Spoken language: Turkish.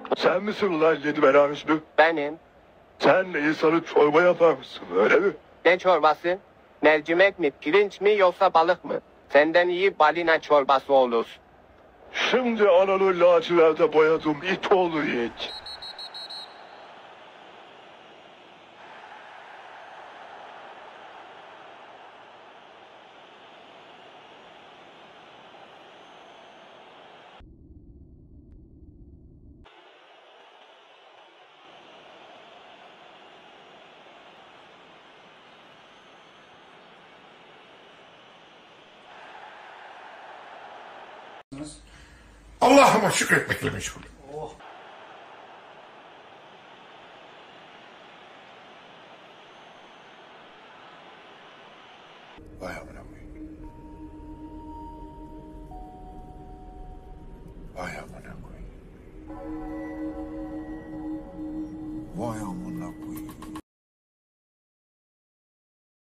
Sen misin ulan yedi bela Hüsnü? Benim. Sen insanı çorba yapar mısın öyle mi? Ne çorbası? Mercimek mi, pirinç mi yoksa balık mı? Senden iyi balina çorbası olur. Şimdi ananı laciverte boyadım it oğlu yiğit. Allah'ıma şükretmekle meşgulüm. Vay amına koyayım. Vay amına koyayım.